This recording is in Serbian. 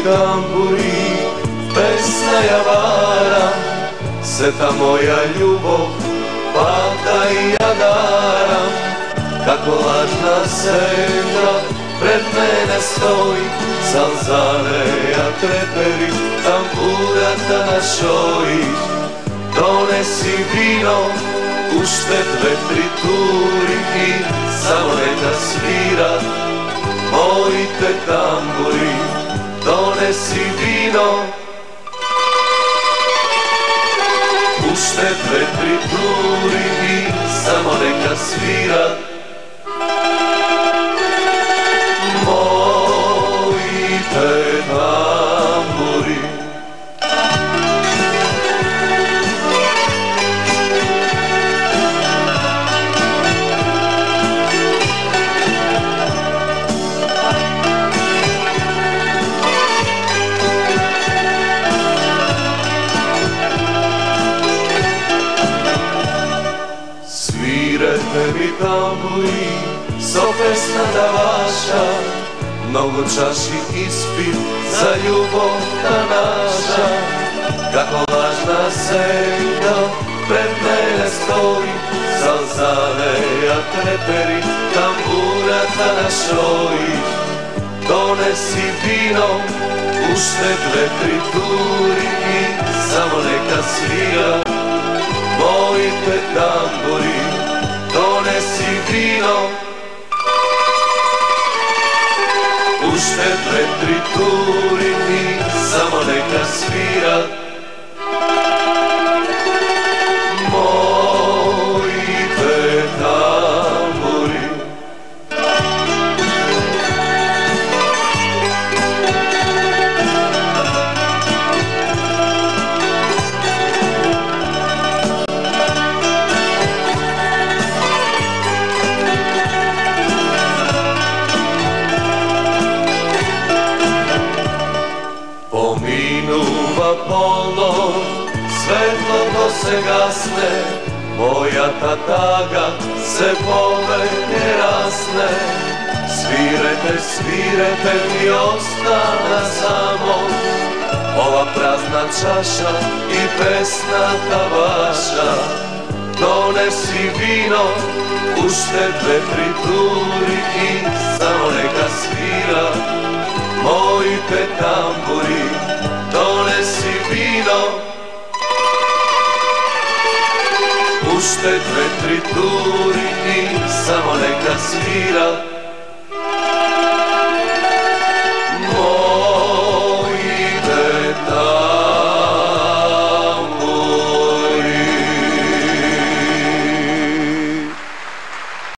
tamburi, pesna javara, se ta moja ljubov pada i ja daram. Kako lažna senka pred mene stoji, salzaneja treperi, tamburata na šoji. Donesi vino, uštet vetri turi i samo neka svira moji te tamburi. Donesi vino, uštet vetri turi i samo neka svira moji te tamburi. Svirete mi tamburi, so pesna da vaša, mnogo čaši ispit za ljubov ta naša. Kako lažna senka pred mene stoji, salzaneja treperi, tamburata na šoji. Donesi vino, uštet vetri turi i samo neka svira moji te tamburi. Donesi vino, uštet vetri turi i samo neka svira moji te tamburi. Pominuva ponoć, svetlo ko se gasne, moja ta taga se pomenje rasne. Svirete, svirete mi ostana samo ova prazna čaša i pesna ta vaša. Donesi vino, uštet vetri turi i samo neka svira moji te tamburi. Donesi vino, uštet vetri turi i samo neka svira